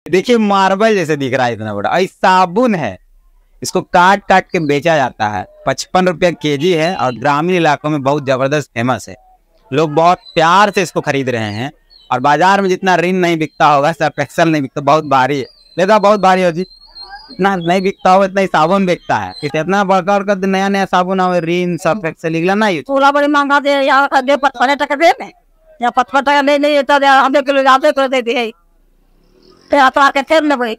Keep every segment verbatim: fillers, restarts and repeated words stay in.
देखिए मार्बल जैसे दिख रहा है, इतना बड़ा। और साबुन है, इसको काट काट के बेचा जाता है। पचपन रुपया केजी है और ग्रामीण इलाकों में बहुत जबरदस्त फेमस है। लोग बहुत प्यार से इसको खरीद रहे हैं। और बाजार में जितना रिन नहीं बिकता होगा, सर्फ एक्सेल नहीं बिकता, बहुत भारी है, लेता बहुत भारी हो जी। इतना नहीं बिकता होगा इतना ही साबुन बिकता है। इतना बड़का बड़का नया नया साबुन आवे, रिन सर्फ एक्सेल निकला नहीं। पूरा बड़ी महंगा दे यहाँ दे पचपन टका दे में या पचपन टका ले नहीं तो आधे किलो आधे किलो दे दिए फिर तो आके फिर लेबै।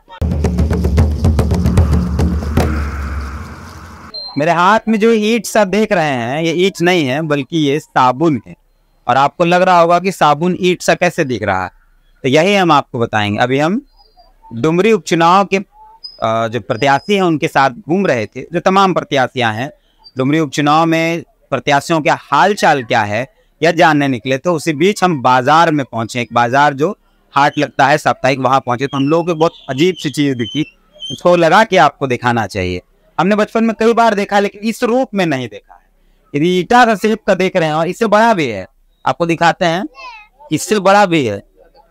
मेरे हाथ में जो ईंट आप देख रहे हैं, ये ईंट नहीं है बल्कि ये साबुन है। और आपको लग रहा होगा कि साबुन ईंट सा कैसे दिख रहा है, तो यही हम आपको बताएंगे। अभी हम डुमरी उपचुनाव के जो प्रत्याशी हैं उनके साथ घूम रहे थे, जो तमाम प्रत्याशियां हैं। डुमरी उपचुनाव में प्रत्याशियों का हाल चाल क्या है यह जानने निकले, तो उसी बीच हम बाजार में पहुंचे। एक बाजार जो हाट लगता है साप्ताहिक, वहां पहुंचे तो हम लोगों को बहुत अजीब सी चीज दिखी। उसको लगा कि आपको दिखाना चाहिए। हमने बचपन में कई बार देखा लेकिन इस रूप में नहीं देखा है। यदि ईटा का शेप का देख रहे हैं और इससे बड़ा भी है, आपको दिखाते हैं, इससे बड़ा भी है।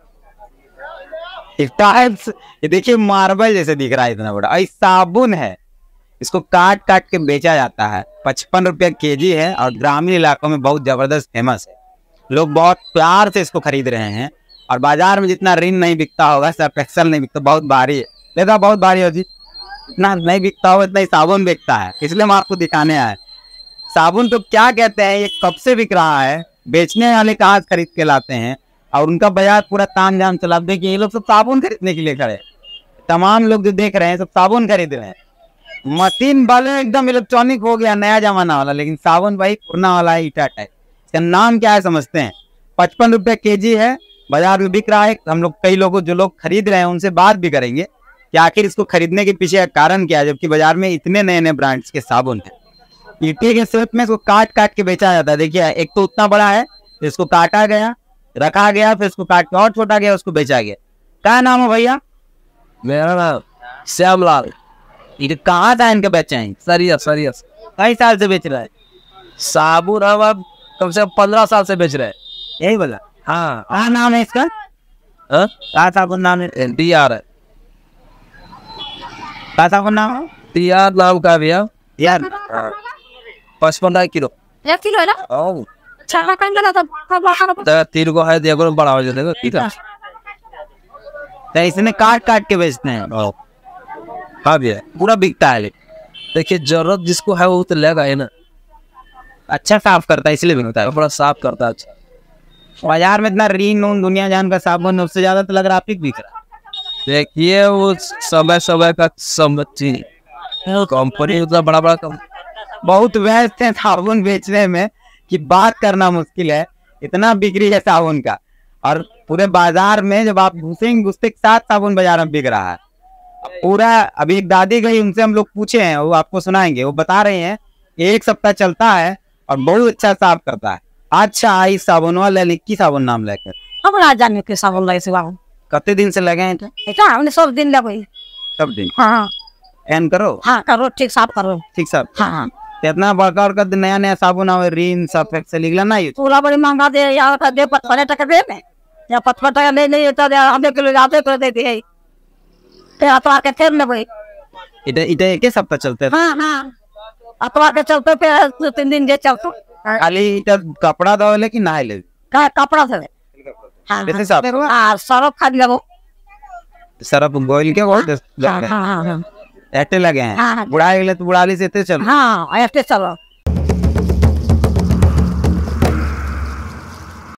ये देखिए मार्बल जैसे दिख रहा है, इतना बड़ा। और साबुन है, इसको काट काट के बेचा जाता है। पचपन रुपया केजी है और ग्रामीण इलाकों में बहुत जबरदस्त फेमस है। लोग बहुत प्यार से इसको खरीद रहे हैं। और बाजार में जितना रिन नहीं बिकता होगा, सर्फ एक्सेल नहीं बिकता, बहुत भारी है, लेता बहुत भारी हो जी। इतना नहीं बिकता होगा इतना ही साबुन बिकता है, इसलिए हम आपको दिखाने आए। साबुन तो क्या कहते हैं, ये कब से बिक रहा है, बेचने वाले कहाँ खरीद के लाते हैं और उनका बाजार पूरा ताम झाम चला। देखिए ये लोग सब साबुन खरीदने के लिए खड़े, तमाम लोग जो देख रहे हैं सब साबुन खरीद रहे हैं। मशीन वाले एकदम इलेक्ट्रॉनिक हो गया, नया जमाना वाला, लेकिन साबुन भाई पुराना वाला है, ईटा टाइप। इसका नाम क्या है समझते हैं? पचपन रुपये केजी है, बाजार में बिक रहा है। हम लोग कई लोगों जो लोग खरीद रहे हैं उनसे बात भी करेंगे कि आखिर इसको खरीदने के पीछे का कारण क्या है, जबकि बाजार में इतने नए नए ब्रांड्स के साबुन है। ईटे के शेप में इसको काट काट के बेचा जाता है। देखिए एक तो उतना बड़ा है, इसको काटा गया, रखा गया, फिर इसको काट के और छोटा गया, उसको बेचा गया। क्या नाम है भैया? मेरा नाम श्यामलाल। ये कहाँ था इनके बेचे हैं? सरिया सरिया। कई साल से बेच रहा है साबुन? हम अब कम से कम पंद्रह साल से बेच रहे हैं। यही बोला? हाँ। क्या नाम है इसका? क्या साबुन नाम है? टी आर है। क्या साबुन नाम है? टी आर नाम का भैया यार। पचपन किलो एक किलो है ना? ओ अच्छा कहीं गला था तीन को है, देखो बड़ा हो जाएगा। ठीक है, तो इसने काट काट के बेचते हैं। हाँ भैया पूरा बिकता है। देखिए जरूरत जिसको है वो तो लेगा है ना। अच्छा साफ करता है इसलिए बिकता है, बड़ा साफ करता है। अच्छा बाजार में इतना रीन ऊन दुनिया जान का साबुन, उससे ज्यादा तो लग रहा है बिक रहा। देखिए वो समय समय का समझी कंपनी, उतना बड़ा बड़ा कंपनी बहुत व्यस्त है साबुन बेचने में कि बात करना मुश्किल है, इतना बिक्री है साबुन का। और पूरे बाजार में जब आप घुसेंगे, घुसते के साथ साबुन बाजार में बिक रहा है पूरा। अभी एक दादी गई, उनसे हम लोग पूछे हैं, वो आपको सुनाएंगे। वो बता रहे हैं एक सप्ताह चलता है और बहुत अच्छा साफ करता है। अच्छा आई साबुन वाले लिक्की साबुन नाम लेकर हम ना जाने के साबुन लगे से बाबू कितने दिन से लगे हैं? बेटा हमने सब दिन लगे। सब दिन? हाँ एन करो। हाँ करो, ठीक साफ करो। ठीक साहब। हाँ इतना बड़का बड़का नया नया साबुन आवे, रिन सर्फ एक्सेल निकला नहीं। पूरा बड़ी महंगा दे यहाँ दे पचपन टका दे में या पचपन टका ले नहीं तो आधे किलो आधे किलो दे दिए फिर तो आके फिर लेबै। इटे इटे के सप्ताह चलते हैं? हाँ हाँ अतवा के चलते फिर दो तीन दिन जे चलते। खाली इटा कपड़ा धोले कि नहाए ले? का कपड़ा से हाँ कैसे साफ? हाँ सरफ खा लिया वो सरफ गोइल के बहुत हाँ हाँ हाँ ऐटे लगे हैं। हाँ, हाँ। बुढ़ा गए तो बुढ़ाली से चलो। हाँ ऐसे चलो